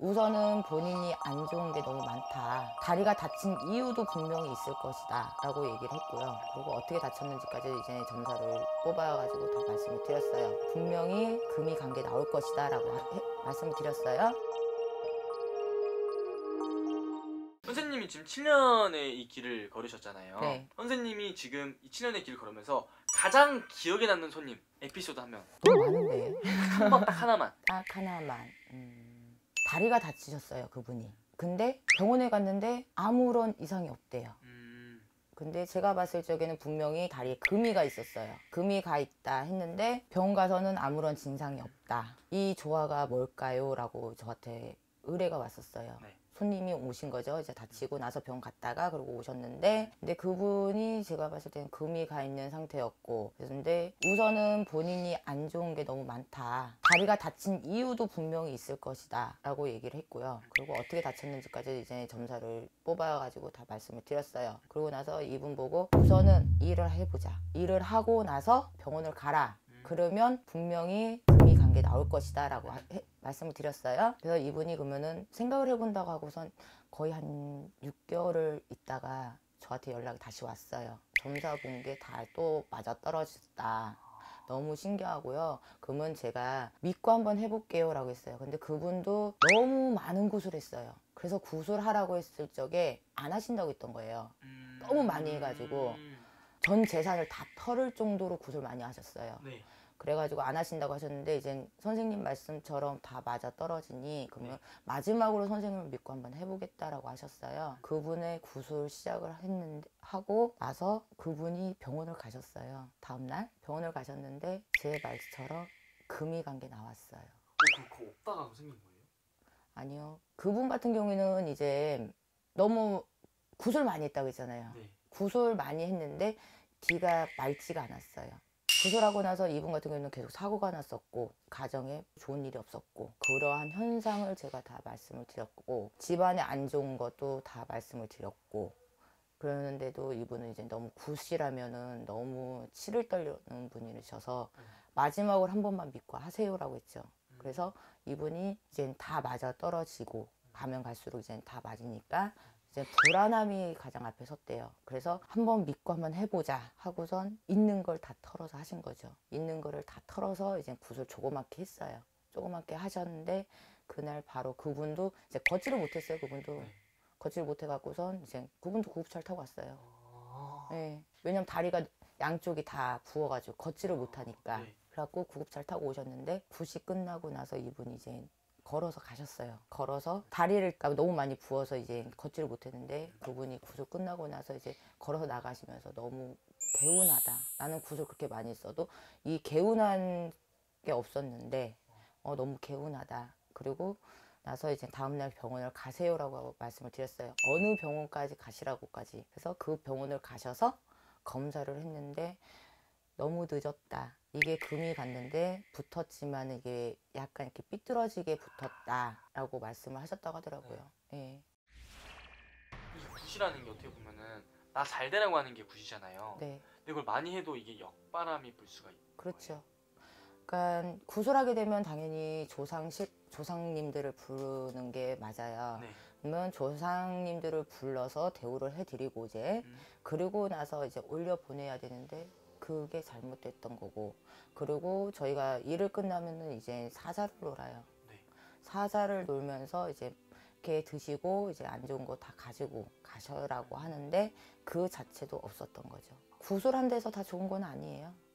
우선은 본인이 안 좋은 게 너무 많다. 다리가 다친 이유도 분명히 있을 것이다 라고 얘기를 했고요. 그리고 어떻게 다쳤는지까지 이제 점사를 뽑아가지고 다 말씀을 드렸어요. 분명히 금이 간 게 나올 것이다 라고 말씀을 드렸어요. 선생님이 지금 7년의 이 길을 걸으셨잖아요. 네. 선생님이 지금 이 7년의 길을 걸으면서 가장 기억에 남는 손님 에피소드 하면 너무 많은데. 한 번 딱 하나만. 딱 하나만. 다리가 다치셨어요, 그분이. 근데 병원에 갔는데 아무런 이상이 없대요. 근데 제가 봤을 적에는 분명히 다리에 금이 가 있었어요. 금이 가 있다 했는데 병원 가서는 아무런 증상이 없다. 이 조화가 뭘까요? 라고 저한테 의뢰가 왔었어요. 네. 손님이 오신 거죠. 이제 다치고 나서 병원 갔다가 그러고 오셨는데, 근데 그분이 제가 봤을 때는 금이 가 있는 상태였고, 그런데 우선은 본인이 안 좋은 게 너무 많다. 다리가 다친 이유도 분명히 있을 것이다 라고 얘기를 했고요. 그리고 어떻게 다쳤는지까지 이제 점사를 뽑아가지고 다 말씀을 드렸어요. 그러고 나서 이분 보고 우선은 일을 해보자. 일을 하고 나서 병원을 가라. 그러면 분명히 금이 간 게 나올 것이다 라고 말씀을 드렸어요. 그래서 이분이 그러면은 생각을 해본다고 하고선 거의 한 6개월을 있다가 저한테 연락이 다시 왔어요. 점사 본 게 다 또 맞아 떨어졌다. 너무 신기하고요. 그러면 제가 믿고 한번 해볼게요 라고 했어요. 근데 그분도 너무 많은 구술했어요. 그래서 구술하라고 했을 적에 안 하신다고 했던 거예요. 너무 많이 해가지고 전 재산을 다 털을 정도로 구술 많이 하셨어요. 네. 그래가지고 안 하신다고 하셨는데, 이제 선생님 말씀처럼 다 맞아 떨어지니 그러면 마지막으로 선생님을 믿고 한번 해보겠다라고 하셨어요. 그분의 구술 시작을 하고 나서 그분이 병원을 가셨어요. 다음날 병원을 가셨는데 제 말처럼 금이 간 게 나왔어요. 그거 없다가 생긴 거예요? 아니요. 그분 같은 경우에는 이제 너무 구술 많이 했다고 했잖아요. 네. 구술 많이 했는데 뒤가 맑지가 않았어요. 구술하고 나서 이분 같은 경우는 계속 사고가 났었고, 가정에 좋은 일이 없었고, 그러한 현상을 제가 다 말씀을 드렸고, 집안에 안 좋은 것도 다 말씀을 드렸고, 그러는데도 이분은 이제 너무 굿이라면은 너무 치를 떨려는 분이셔서 마지막으로 한 번만 믿고 하세요라고 했죠. 그래서 이분이 이제 다 맞아 떨어지고 가면 갈수록 이제 다 맞으니까 이제 불안함이 가장 앞에 섰대요. 그래서 한번 믿고 한번 해보자 하고선 있는 걸 다 털어서 하신 거죠. 있는 거를 다 털어서 이제 굿을 조그맣게 했어요. 조그맣게 하셨는데 그날 바로 그분도 이제 걷지를 못했어요. 그분도 걷지를 못해갖고선 이제 그분도 구급차를 타고 왔어요. 네. 왜냐면 다리가 양쪽이 다 부어가지고 걷지를 못하니까. 네. 그래갖고 구급차를 타고 오셨는데 굿이 끝나고 나서 이분이 이제 걸어서 가셨어요. 걸어서 다리를 너무 많이 부어서 이제 걷지를 못했는데, 그분이 구슬 끝나고 나서 이제 걸어서 나가시면서 너무 개운하다. 나는 구슬 그렇게 많이 써도 이 개운한 게 없었는데 너무 개운하다. 그리고 나서 이제 다음날 병원을 가세요라고 말씀을 드렸어요. 어느 병원까지 가시라고까지. 그래서 그 병원을 가셔서 검사를 했는데 너무 늦었다. 이게 금이 갔는데 붙었지만 이게 약간 이렇게 삐뚤어지게 붙었다라고 말씀을 하셨다고 하더라고요. 네. 이 굿이라는 게 어떻게 보면은 나 잘 되라고 하는 게 굿이잖아요. 네. 근데 그걸 많이 해도 이게 역바람이 불 수가 있고. 그렇죠. 그러니까 구술하게 되면 당연히 조상님들을 부르는 게 맞아요. 네. 그러면 조상님들을 불러서 대우를 해드리고 이제 그리고 나서 이제 올려 보내야 되는데 그게 잘못됐던 거고, 그리고 저희가 일을 끝나면은 이제 사자를 놀아요. 네. 사자를 놀면서 이제 이렇게 드시고 이제 안 좋은 거 다 가지고 가셔라고 하는데 그 자체도 없었던 거죠. 구술한 데서 다 좋은 건 아니에요.